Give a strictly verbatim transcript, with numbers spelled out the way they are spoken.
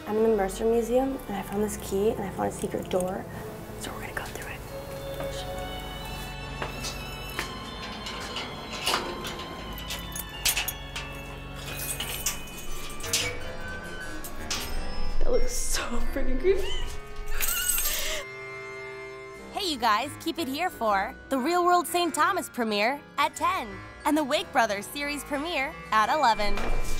I'm in the Mercer Museum, and I found this key, and I found a secret door, so we're gonna go through it. That looks so freaking creepy. Hey, you guys, keep it here for the Real World Saint Thomas premiere at ten and the Wake Brothers series premiere at eleven.